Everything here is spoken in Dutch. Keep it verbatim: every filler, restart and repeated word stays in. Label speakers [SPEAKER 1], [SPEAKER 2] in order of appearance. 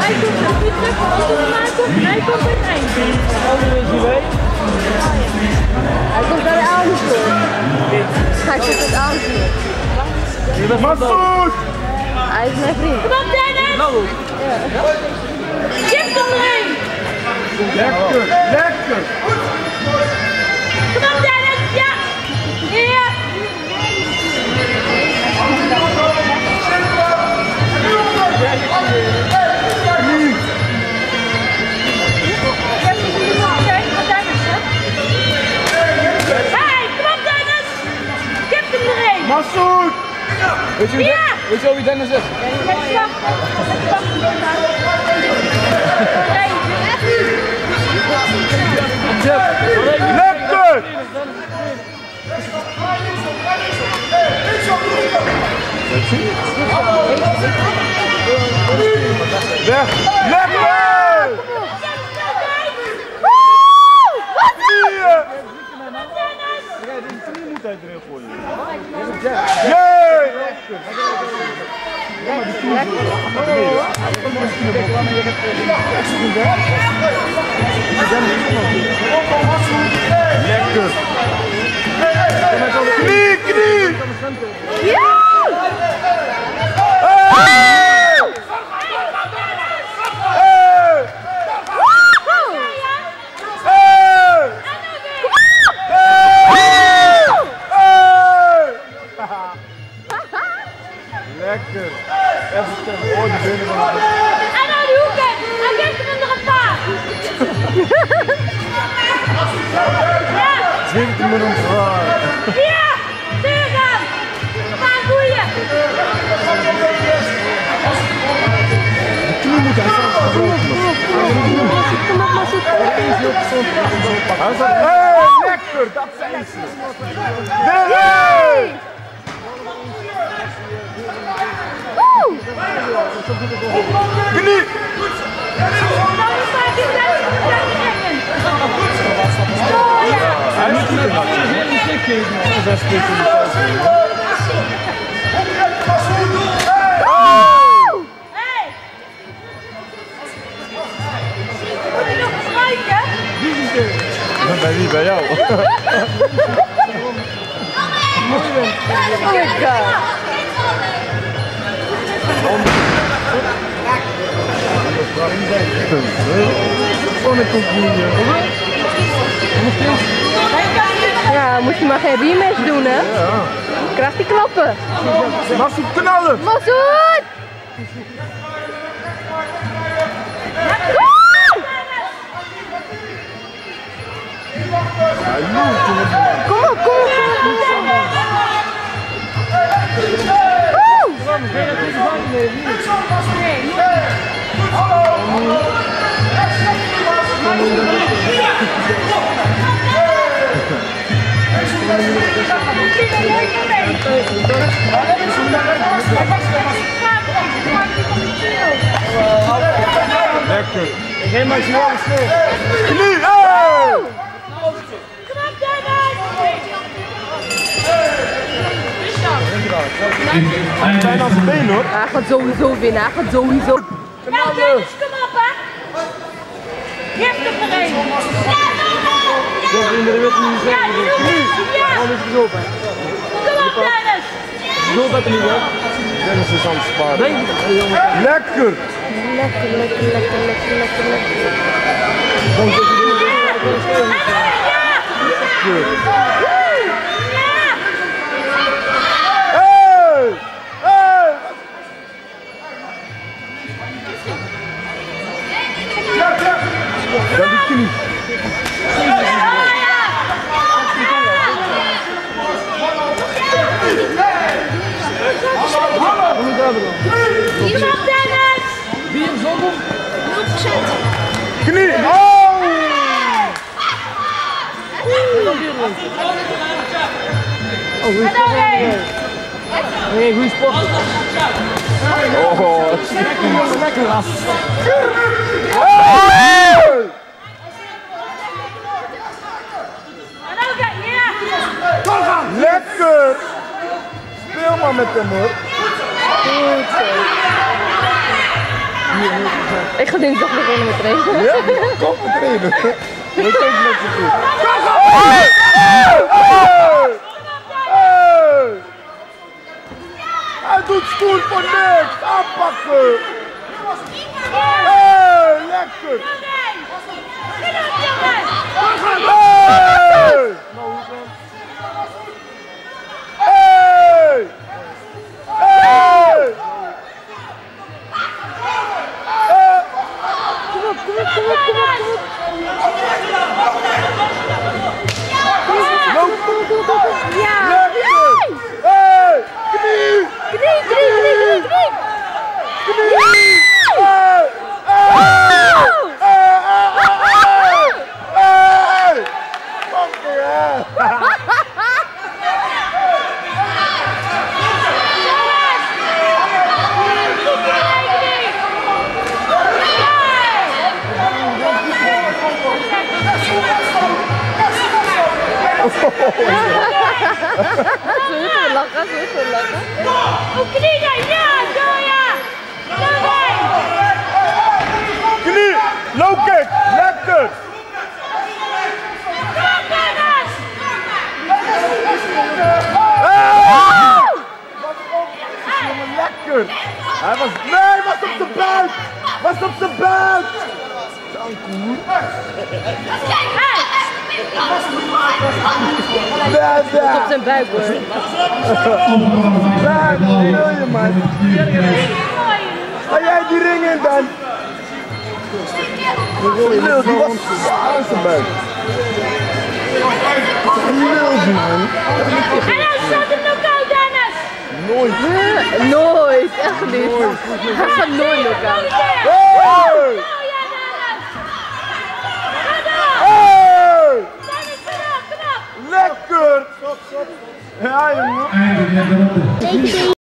[SPEAKER 1] Hij komt nog niet terug, als hij maar komt, hij komt bij het eind. Hij komt bij de Amersfoort. Hij komt uit Amersfoort.
[SPEAKER 2] Massoud!
[SPEAKER 1] Hij is mijn vriend. Kom op Dennis! Ja. Geef hem erin!
[SPEAKER 2] Lekker, lekker!
[SPEAKER 1] Kom op Dennis! Ja! Ja!
[SPEAKER 2] Massoud! Weet je wie,
[SPEAKER 1] ja.
[SPEAKER 2] weet je wel wie Dennis is?
[SPEAKER 1] Ja, ja.
[SPEAKER 2] Lekker! Weg! Lekker!
[SPEAKER 1] Wat is
[SPEAKER 2] het?
[SPEAKER 3] Die moet hij erin gooien.
[SPEAKER 2] Jee! Lekker! Knie, knie!
[SPEAKER 1] ja!
[SPEAKER 2] Lekker! Even tegen de oortje binnen.
[SPEAKER 1] En nou die hoek in! Hij geeft hem er een paar! Ja!
[SPEAKER 2] twintig minuten zwaar.
[SPEAKER 1] Ja! Tegen! Paar goeie!
[SPEAKER 2] De knie moet hij zelf gebroken.
[SPEAKER 1] Kom op, Massoud!
[SPEAKER 2] Hij zegt, hey, lekker! Dat zijn ze! Nee! Knie!
[SPEAKER 3] Hij moet met een stuk geven. Zes punten.
[SPEAKER 1] Hey! Moet je nog strijken?
[SPEAKER 2] Bij wie? Bij jou?
[SPEAKER 1] Oh my god! Ja, moet je maar geen rematch doen, hè?
[SPEAKER 2] Ja.
[SPEAKER 1] Krijgt hij klappen.
[SPEAKER 2] Massoud knallen!
[SPEAKER 1] Massoud! Kom op, kom op!
[SPEAKER 2] Lekker!
[SPEAKER 3] Ik geef maar snel snel.
[SPEAKER 2] Knie! Hey!
[SPEAKER 1] Kom op, Dennis!
[SPEAKER 2] Bijna aan zijn been hoor.
[SPEAKER 1] Hij gaat sowieso winnen, hij gaat sowieso. Nou Dennis, kom op hè! Geef hem er een!
[SPEAKER 3] Zo vrienden, dat wil ik niet
[SPEAKER 1] Ja,
[SPEAKER 3] zeggen.
[SPEAKER 1] doe ja!
[SPEAKER 3] Gewoon is gezopen.
[SPEAKER 1] Kom op Dennis!
[SPEAKER 3] Zo gaat het niet hè?
[SPEAKER 2] Dennis is aan het sparen.
[SPEAKER 3] Nee, jongen.
[SPEAKER 2] Lekker!
[SPEAKER 1] Lekker, lekker, lekker, lekker, lekker, lekker.
[SPEAKER 3] Dank dat je dit
[SPEAKER 1] Ja!
[SPEAKER 2] Lekker!
[SPEAKER 1] Ja!
[SPEAKER 2] Hey! Hey! Dan die knie.
[SPEAKER 1] Iemand Dennis!
[SPEAKER 3] Vier zonder?
[SPEAKER 1] nul procent.
[SPEAKER 2] Knie! Oh!
[SPEAKER 3] Oh, goeie
[SPEAKER 1] En nog één!
[SPEAKER 3] Nee, goeie sport.
[SPEAKER 2] Oh,
[SPEAKER 3] Lekker, lekker ras.
[SPEAKER 2] hey!
[SPEAKER 1] En nog één, ja!
[SPEAKER 2] Lekker! Speel maar met hem hoor.
[SPEAKER 1] Goed zo.
[SPEAKER 2] Hier, hier, hier.
[SPEAKER 1] Ik ga dinsdag beginnen met trainen.
[SPEAKER 2] Ja? Kom met trainen. Dat is ook net zo goed. Hij doet stoer voor niks. Aanpakken. Hey, lekker. Hey. Hey. Hey.
[SPEAKER 1] Kom op, kom op, kom op, kom op. Ja!
[SPEAKER 2] Hey! Knie!
[SPEAKER 1] Knie, knie, knie, knie, knie!
[SPEAKER 2] Knie! Hey! Hey! Hey! Kom hier!
[SPEAKER 1] Ze moeten lachen, ze moeten lachen. Oh, knie, ja, zo ja! Zo ja!
[SPEAKER 2] Knie! Low kick! Lekker! Hey! Jongen, lekker! Hij was... Nee, was op zijn buik! Was op zijn buik! Dankoer! Daar, daar!
[SPEAKER 1] Op zijn buik hoor.
[SPEAKER 2] Daar, wat wil je man? Ga jij die ring in dan? Die wil, die was aan zijn buik. Die wil die man.
[SPEAKER 1] En hij staat hem nog koud, Dennis!
[SPEAKER 2] Nooit.
[SPEAKER 1] Nooit, echt niet. Hij gaat nooit nog koud.
[SPEAKER 2] Hey! Hey! Lekker! Ja jongen.